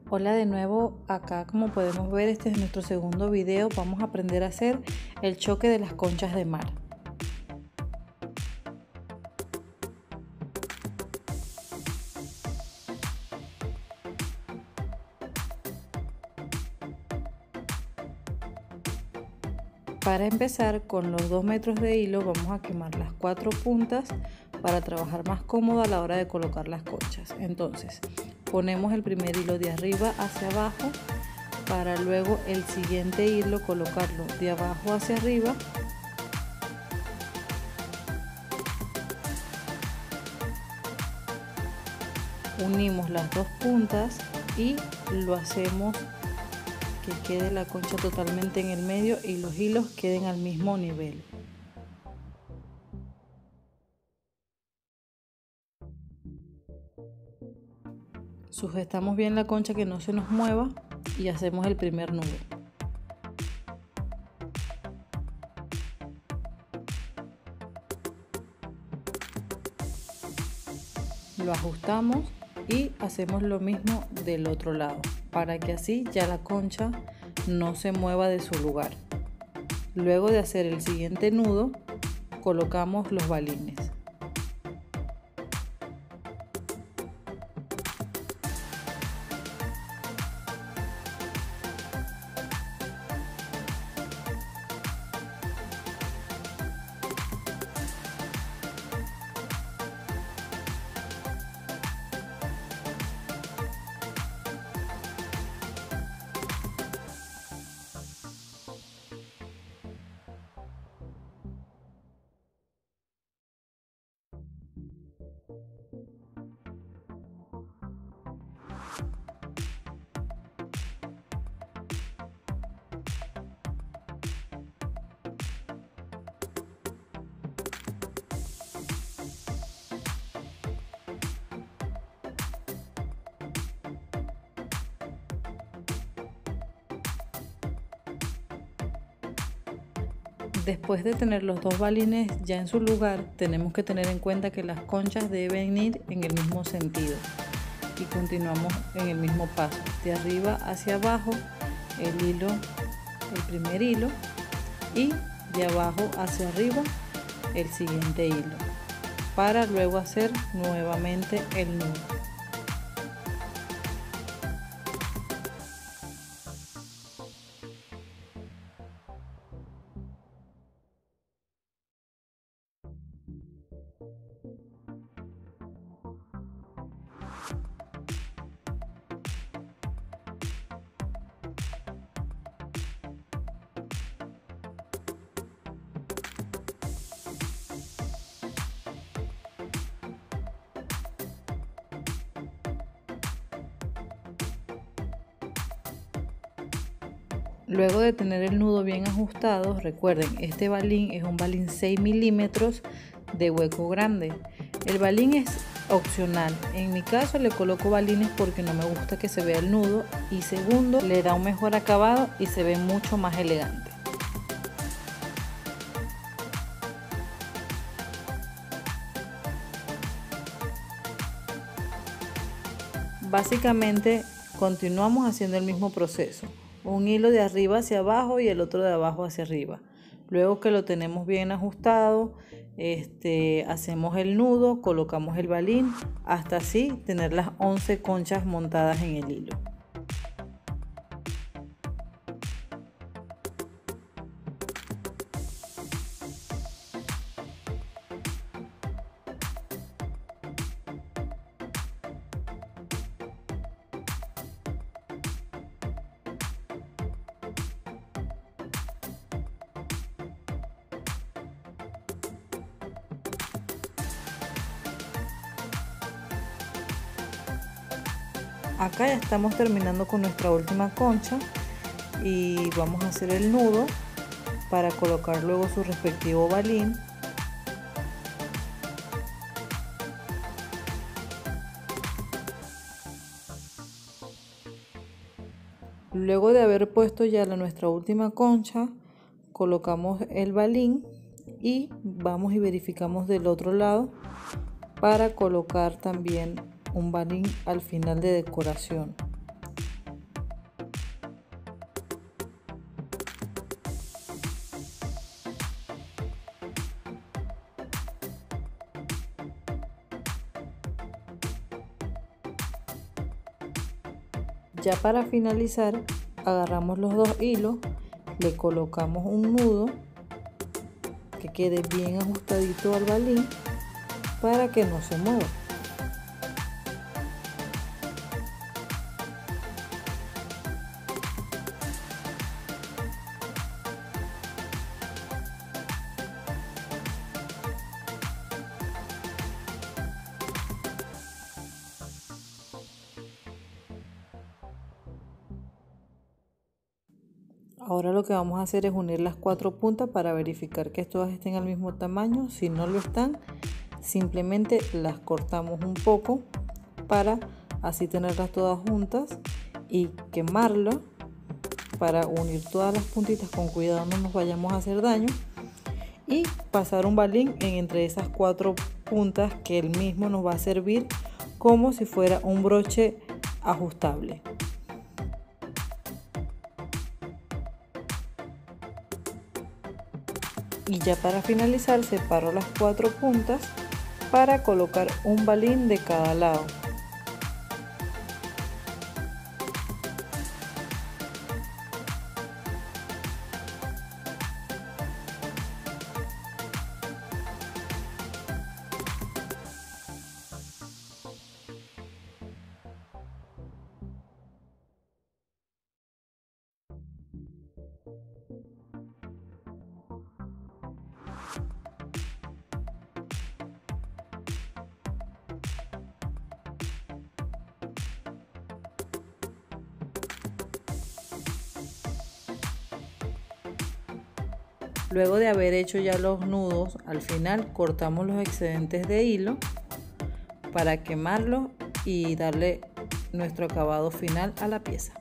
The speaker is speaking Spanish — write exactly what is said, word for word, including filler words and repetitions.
Hola de nuevo, acá como podemos ver este es nuestro segundo video. Vamos a aprender a hacer el choque de las conchas de mar. Para empezar, con los dos metros de hilo vamos a quemar las cuatro puntas para trabajar más cómodo a la hora de colocar las conchas. Entonces ponemos el primer hilo de arriba hacia abajo para luego el siguiente hilo colocarlo de abajo hacia arriba unimos las dos puntas y lo hacemos que quede la concha totalmente en el medio y los hilos queden al mismo nivel. Sujetamos bien la concha que no se nos mueva y hacemos el primer nudo. Lo ajustamos y hacemos lo mismo del otro lado para que así ya la concha no se mueva de su lugar. Luego de hacer el siguiente nudo colocamos los balines. Después de tener los dos balines ya en su lugar, tenemos que tener en cuenta que las conchas deben ir en el mismo sentido y continuamos en el mismo paso, de arriba hacia abajo el hilo, el primer hilo y de abajo hacia arriba el siguiente hilo para luego hacer nuevamente el nudo. Luego de tener el nudo bien ajustado, recuerden, este balín es un balín seis milímetros de hueco grande. El balín es opcional. En mi caso le coloco balines porque no me gusta que se vea el nudo y segundo, le da un mejor acabado y se ve mucho más elegante. Básicamente continuamos haciendo el mismo proceso. Un hilo de arriba hacia abajo y el otro de abajo hacia arriba. Luego que lo tenemos bien ajustado, este, hacemos el nudo, colocamos el balín hasta así tener las once conchas montadas en el hilo. Acá ya estamos terminando con nuestra última concha y vamos a hacer el nudo para colocar luego su respectivo balín. Luego de haber puesto ya la, nuestra última concha, colocamos el balín y vamos y verificamos del otro lado para colocar también un balín al final de decoración. Ya para finalizar, agarramos los dos hilos, le colocamos un nudo que quede bien ajustadito al balín para que no se mueva. Ahora lo que vamos a hacer es unir las cuatro puntas para verificar que todas estén al mismo tamaño. Si no lo están, simplemente las cortamos un poco para así tenerlas todas juntas y quemarlo para unir todas las puntitas con cuidado, no nos vayamos a hacer daño, y pasar un balín en entre esas cuatro puntas que el mismo nos va a servir como si fuera un broche ajustable. Y ya para finalizar separo las cuatro puntas para colocar un balín de cada lado. Luego de haber hecho ya los nudos, al final cortamos los excedentes de hilo para quemarlo y darle nuestro acabado final a la pieza.